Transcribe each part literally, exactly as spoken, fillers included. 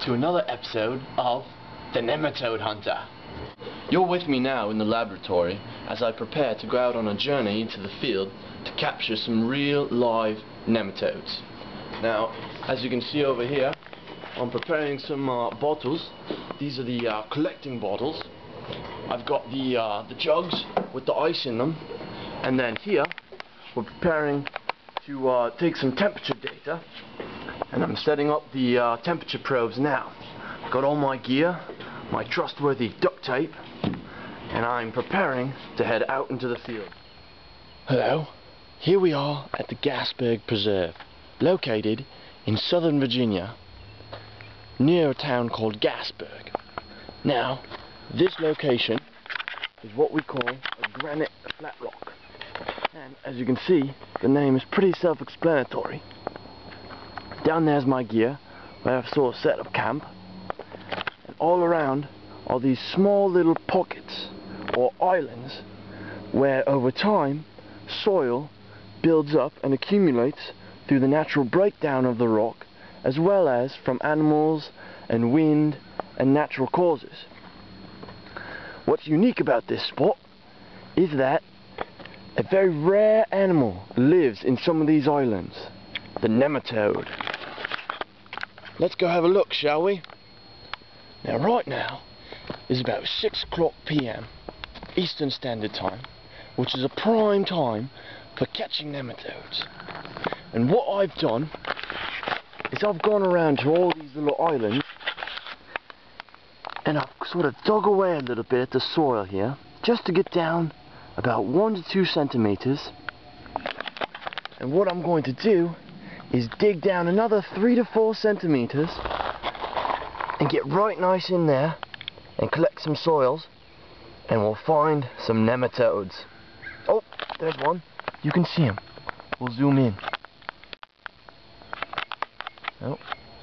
to another episode of the Nematode Hunter. You're with me now in the laboratory as I prepare to go out on a journey into the field to capture some real live nematodes. Now, as you can see over here, I'm preparing some uh, bottles. These are the uh, collecting bottles. I've got the, uh, the jugs with the ice in them, and then here we're preparing to uh, take some temperature data, and I'm setting up the uh, temperature probes now. Got all my gear, my trustworthy duct tape, and I'm preparing to head out into the field. Hello, here we are at the Gasberg Preserve, located in southern Virginia, near a town called Gasberg. Now, this location is what we call a granite flat rock. And as you can see, the name is pretty self-explanatory. Down there's my gear, where I've sort of set up camp. And all around are these small little pockets, or islands, where over time, soil builds up and accumulates through the natural breakdown of the rock, as well as from animals and wind and natural causes. What's unique about this spot is that a very rare animal lives in some of these islands, the nematode. Let's go have a look, shall we? Now right now is about six o'clock p m Eastern Standard Time, which is a prime time for catching nematodes. And what I've done is I've gone around to all these little islands and I've sort of dug away a little bit at the soil here, just to get down about one to two centimeters. And what I'm going to do is dig down another three to four centimeters and get right nice in there and collect some soils, and we'll find some nematodes. Oh, there's one. You can see him. We'll zoom in. Oh.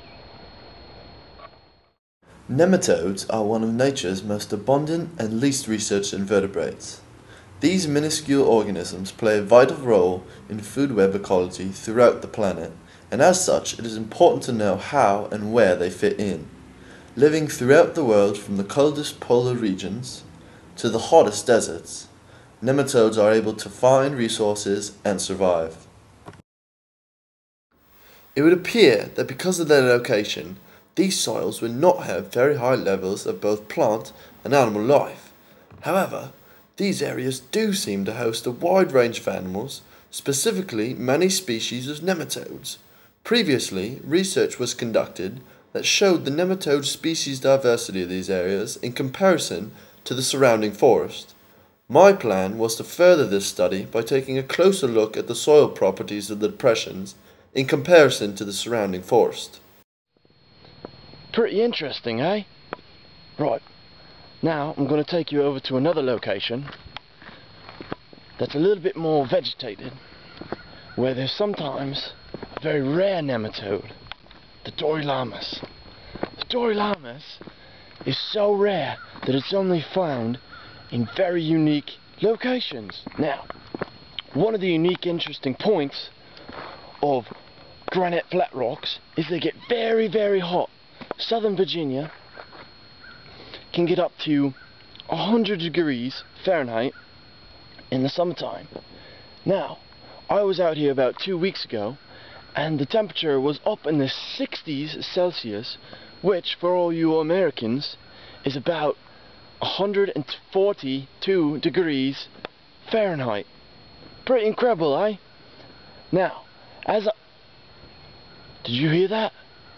Nematodes are one of nature's most abundant and least researched invertebrates. These minuscule organisms play a vital role in food web ecology throughout the planet, and as such it is important to know how and where they fit in. Living throughout the world from the coldest polar regions to the hottest deserts, nematodes are able to find resources and survive. It would appear that because of their location, these soils would not have very high levels of both plant and animal life. However, these areas do seem to host a wide range of animals, specifically many species of nematodes. Previously, research was conducted that showed the nematode species diversity of these areas in comparison to the surrounding forest. My plan was to further this study by taking a closer look at the soil properties of the depressions in comparison to the surrounding forest. Pretty interesting, eh? Right. Now I'm going to take you over to another location that's a little bit more vegetated, where there's sometimes a very rare nematode, the Dorilamus. The Dorilamus is so rare that it's only found in very unique locations. Now, one of the unique interesting points of granite flat rocks is they get very, very hot. Southern Virginia can get up to one hundred degrees Fahrenheit in the summertime. Now, I was out here about two weeks ago and the temperature was up in the sixties Celsius, which for all you Americans is about one hundred forty-two degrees Fahrenheit. Pretty incredible, eh? Now, as I... Did you hear that?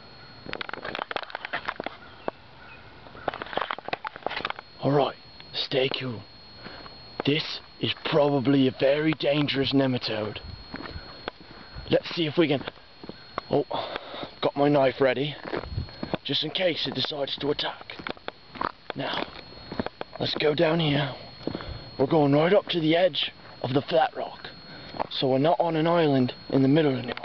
Alright, stay cool. This is probably a very dangerous nematode. Let's see if we can... Oh, got my knife ready, just in case it decides to attack. Now, let's go down here. We're going right up to the edge of the flat rock, so we're not on an island in the middle anymore.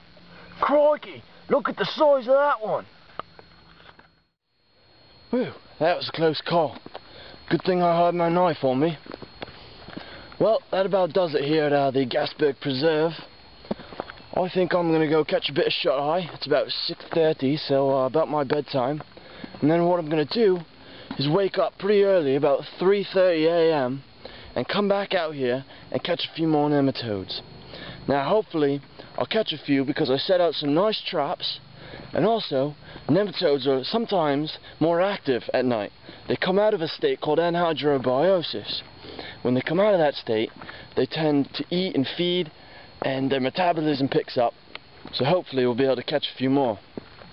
Crikey, look at the size of that one. Whew, That was a close call. Good thing I had my knife on me. Well, that about does it here at uh, the Gasberg Preserve. I think I'm going to go catch a bit of shut-eye. It's about six thirty, so uh, about my bedtime. And then what I'm going to do is wake up pretty early, about three thirty A M, and come back out here and catch a few more nematodes. Now hopefully I'll catch a few because I set out some nice traps, and also nematodes are sometimes more active at night. They come out of a state called anhydrobiosis. When they come out of that state, they tend to eat and feed, and their metabolism picks up, so hopefully we'll be able to catch a few more.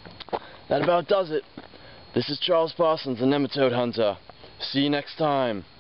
That about does it. This is Charles Parsons, the Nematode Hunter. See you next time.